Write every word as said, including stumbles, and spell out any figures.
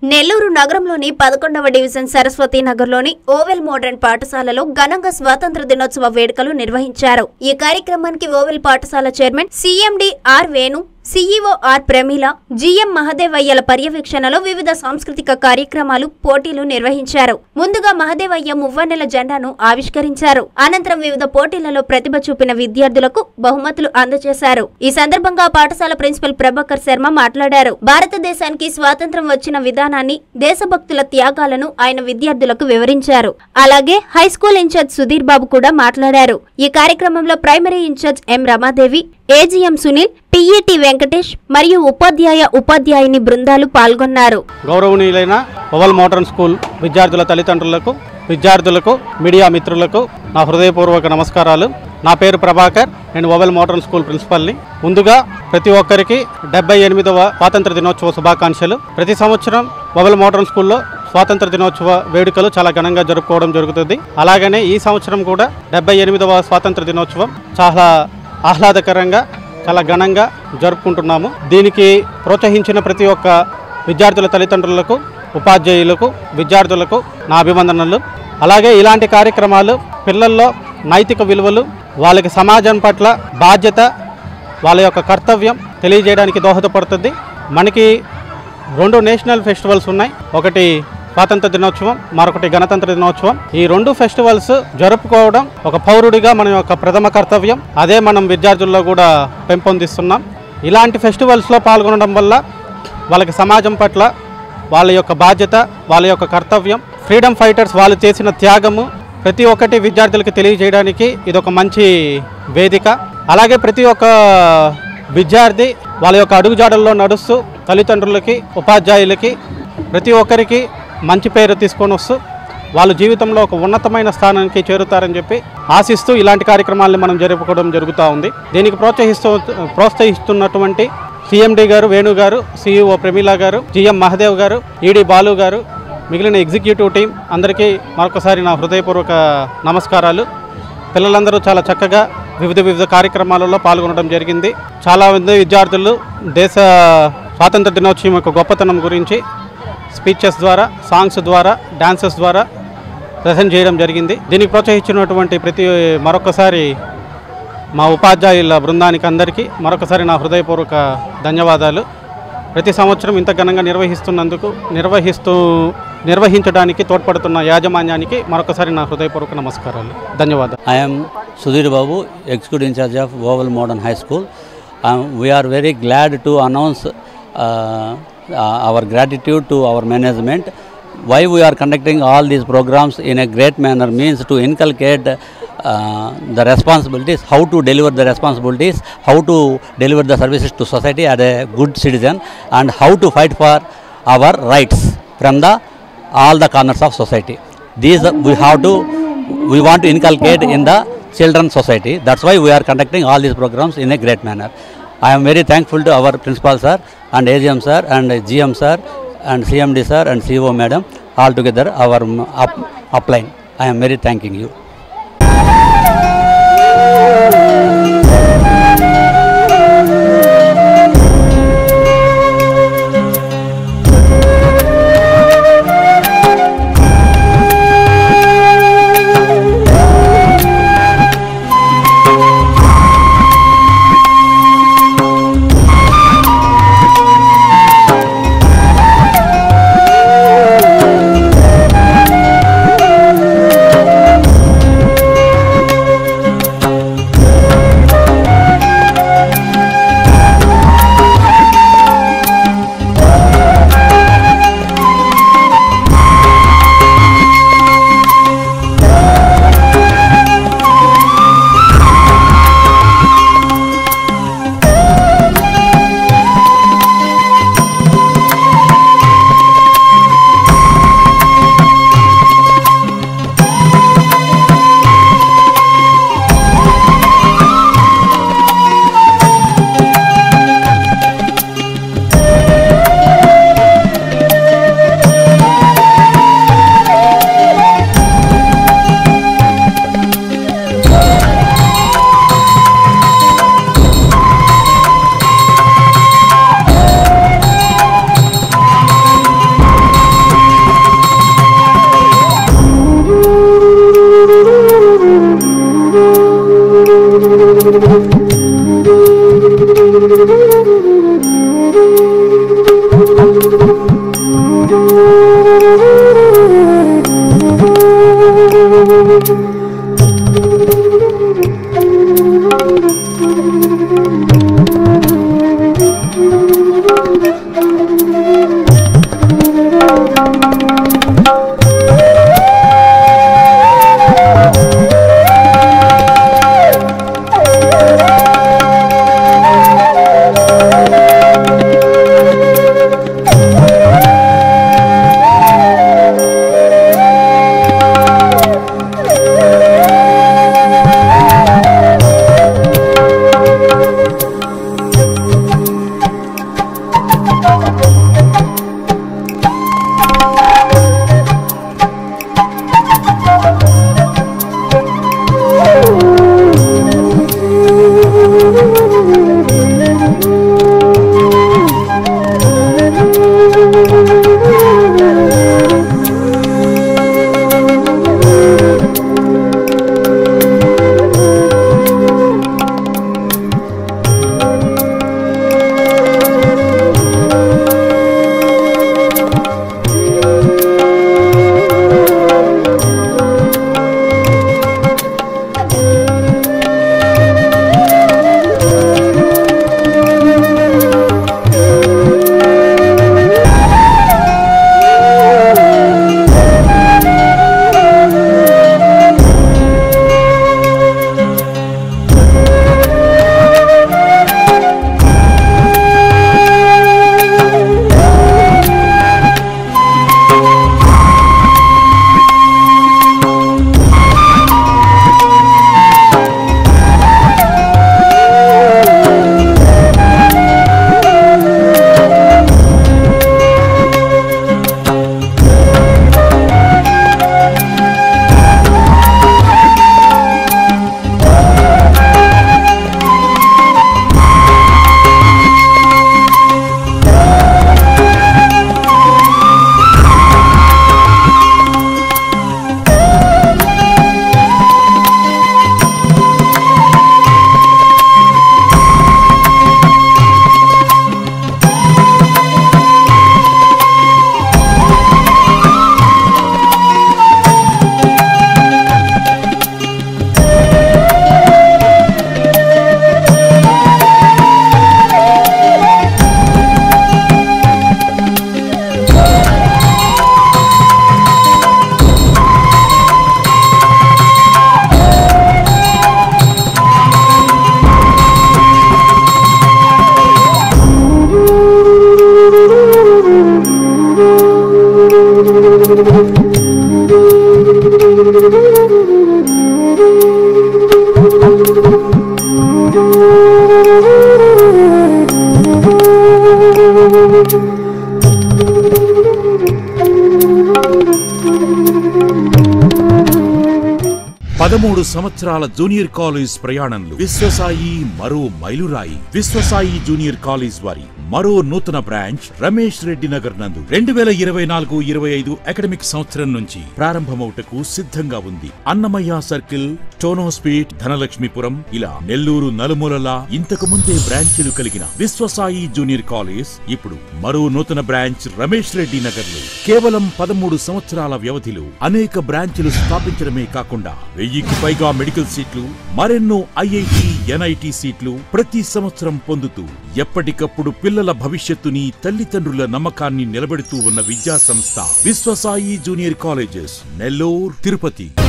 నెల్లూరు నగరంలోని పదకొండవ డివిజన్ సరస్వతి నగర్లోని ఓవెల్ మోడర్న్ పాఠశాలలో ఘనంగా స్వాతంత్ర దినోత్సవ వేడుకలు నిర్వహించారు. ఈ కార్యక్రమానికి ఓవెల్ పాఠశాల chairman CMD R Venu, CEO R Prameela, GM మహదేవయ్యల పర్యవేక్షణలో వివిధ సాంస్కృతిక కార్యక్రమాలు, పోటీలు నిర్వహించారు. ముందుగా మహదేవయ్య మువ్వన్నెల జెండాను ఆవిష్కరించారు. అనంతరం వివిధ పోటీలలో ప్రతిభ చూపిన విద్యార్థులకు బహుమతులు అందజేశారు. ఈ సందర్భంగా పాఠశాల ప్రిన్సిపల్ ప్రభాకర్ శర్మ మాట్లాడారు. భారతదేశానికి స్వాతంత్ర్యం వచ్చిన విధానాన్ని, దేశభక్తుల త్యాగాలను ఆయన విద్యార్థులకు వివరించారు. అలాగే హైస్కూల్ ఇన్ఛార్జ్ సుధీర్ బాబు కూడా మాట్లాడారు. ఈ కార్యక్రమంలో primary incharge M Ramadevi, AGM Sunil, TET Venkatesh మరియు ఉపాధ్యాయ ఉపాధ్యాయుని బృందాలు పాల్గొన్నారు. గౌరవనీయులైన ఓవెల్ మోడర్న్ స్కూల్ విద్యార్థుల తల్లిదండ్రులకు, విద్యార్థులకు, మీడియా మిత్రులకు నా హృదయపూర్వక నమస్కారాలు. నా పేరు ప్రభాకర్, నేను ఓవెల్ మోడర్న్ స్కూల్ ప్రిన్సిపల్ని. ముందుగా ప్రతి ఒక్కరికి డెబ్బై ఎనిమిదవ స్వాతంత్ర దినోత్సవ శుభాకాంక్షలు. ప్రతి సంవత్సరం ఓవెల్ మోడర్న్ స్కూల్లో స్వాతంత్ర దినోత్సవ వేడుకలు చాలా ఘనంగా జరుపుకోవడం జరుగుతుంది. అలాగనే ఈ సంవత్సరం కూడా డెబ్బై ఎనిమిదవ స్వాతంత్ర దినోత్సవం చాలా ఆహ్లాదకరంగా, చాలా ఘనంగా జరుపుకుంటున్నాము. దీనికి ప్రోత్సహించిన ప్రతి ఒక్క విద్యార్థుల తల్లిదండ్రులకు, ఉపాధ్యాయులకు, విద్యార్థులకు నా అభివందనలు. అలాగే ఇలాంటి కార్యక్రమాలు పిల్లల్లో నైతిక విలువలు, వాళ్ళకి సమాజం పట్ల బాధ్యత, వాళ్ళ యొక్క కర్తవ్యం తెలియజేయడానికి దోహదపడుతుంది. మనకి రెండు నేషనల్ ఫెస్టివల్స్ ఉన్నాయి. ఒకటి స్వాతంత్ర దినోత్సవం, మరొకటి గణతంత్ర దినోత్సవం. ఈ రెండు ఫెస్టివల్స్ జరుపుకోవడం ఒక పౌరుడిగా మన యొక్క ప్రథమ కర్తవ్యం. అదే మనం విద్యార్థుల్లో కూడా పెంపొందిస్తున్నాం. ఇలాంటి ఫెస్టివల్స్లో పాల్గొనడం వల్ల వాళ్ళకి సమాజం పట్ల వాళ్ళ యొక్క బాధ్యత, వాళ్ళ యొక్క కర్తవ్యం, ఫ్రీడమ్ ఫైటర్స్ వాళ్ళు చేసిన త్యాగము ప్రతి ఒక్కటి విద్యార్థులకి తెలియజేయడానికి ఇదొక మంచి వేదిక. అలాగే ప్రతి ఒక్క విద్యార్థి వాళ్ళ యొక్క అడుగుజాడల్లో నడుస్తూ తల్లిదండ్రులకి, ఉపాధ్యాయులకి, ప్రతి ఒక్కరికి మంచి పేరు తీసుకొని వస్తూ వాళ్ళ జీవితంలో ఒక ఉన్నతమైన స్థానానికి చేరుతారని చెప్పి ఆశిస్తూ ఇలాంటి కార్యక్రమాలను మనం జరుపుకోవడం జరుగుతూ ఉంది. దీనికి ప్రోత్సహిస్తూ ప్రోత్సహిస్తున్నటువంటి సిఎండి గారు, వేణు గారు, సిఇఓ ప్రమీల గారు, జిఎం మహదేవ్ గారు, ఈడి బాలు గారు, మిగిలిన ఎగ్జిక్యూటివ్ టీం అందరికీ మరొకసారి నా హృదయపూర్వక నమస్కారాలు. పిల్లలందరూ చాలా చక్కగా వివిధ వివిధ కార్యక్రమాలలో పాల్గొనడం జరిగింది. చాలా మంది విద్యార్థులు దేశ స్వాతంత్ర దినోత్సవం యొక్క గొప్పతనం గురించి స్పీచెస్ ద్వారా, సాంగ్స్ ద్వారా, డాన్సెస్ ద్వారా ప్రజెంట్ చేయడం జరిగింది. దీనికి ప్రోత్సహించినటువంటి ప్రతి మరొకసారి మా ఉపాధ్యాయుల బృందానికి అందరికీ మరొకసారి నా హృదయపూర్వక ధన్యవాదాలు. ప్రతి సంవత్సరం ఇంత ఘనంగా నిర్వహిస్తున్నందుకు, నిర్వహిస్తూ నిర్వహించడానికి తోడ్పడుతున్న యాజమాన్యానికి మరొకసారి నా హృదయపూర్వక నమస్కారాలు, ధన్యవాదాలు. I am Sudhir Babu, Executive in charge of Oval Modern High School. Um, we are very glad to announce uh, uh, our gratitude to our management. Why we are conducting all these programs in a great manner means to inculcate uh, the responsibilities, how to deliver the responsibilities, how to deliver the services to society as a good citizen, and how to fight for our rights from the all the corners of society. These uh, we have to, we want to inculcate in the children's society. That's why we are conducting all these programs in a great manner. I am very thankful to our principal sir and A G M sir and G M sir and C M D sir and C E O madam, all together our up, upline. I am very thanking you. పదమూడు సంవత్సరాల junior college ప్రయాణంలో విశ్వసాయి మరో మైలురాయి. Viswasai junior college వారి మరో నూతన branch Ramesh Reddy Nagar నందు రెండు వేల ఇరవై నాలుగు ఇరవై ఐదు అకాడమిక్ సంవత్సరం నుంచి ప్రారంభమవుటకు సిద్ధంగా ఉంది. అన్నమయ్య సర్కిల్, టోనోస్పీట్, ధనలక్ష్మీపురం ఇలా నెల్లూరు నలుమూలలా ఇంతకు ముందే బ్రాంచీలు కలిగిన విశ్వసాయి జూనియర్ కాలేజ్ ఇప్పుడు మరో నూతన బ్రాంచ్ రమేష్ రెడ్డి నగర్ లో కేవలం పదమూడు సంవత్సరాల వ్యవధిలో అనేక బ్రాంచీలు స్థాపించడమే కాకుండా వెయ్యికి పైగా మెడికల్ సీట్లు, మరెన్నో ఐఐటి, ఎన్ఐటి సీట్లు ప్రతి సంవత్సరం పొందుతూ ఎప్పటికప్పుడు పిల్లల భవిష్యత్తుని, తల్లిదండ్రుల నమ్మకాన్ని నిలబెడుతూ ఉన్న విద్యా సంస్థ విశ్వసాయి జూనియర్ కాలేజెస్, నెల్లూరు, తిరుపతి.